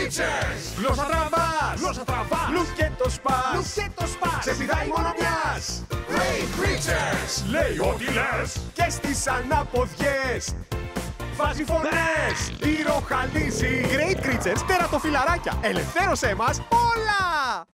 Creatures! Γλώσσα τραβάς! Γλώσσα τραβάς! Λουκέτο σπάς! Λουκέτο σπάς! Σε πηδάει μόνο μιας! Great Creatures! Λέει ό,τι λες! Και στις αναποδιές! Βάζει φωνές! Πυροχαλίζει! Great Creatures, τερατοφυλαράκια! Ελευθέρωσέ μας όλα!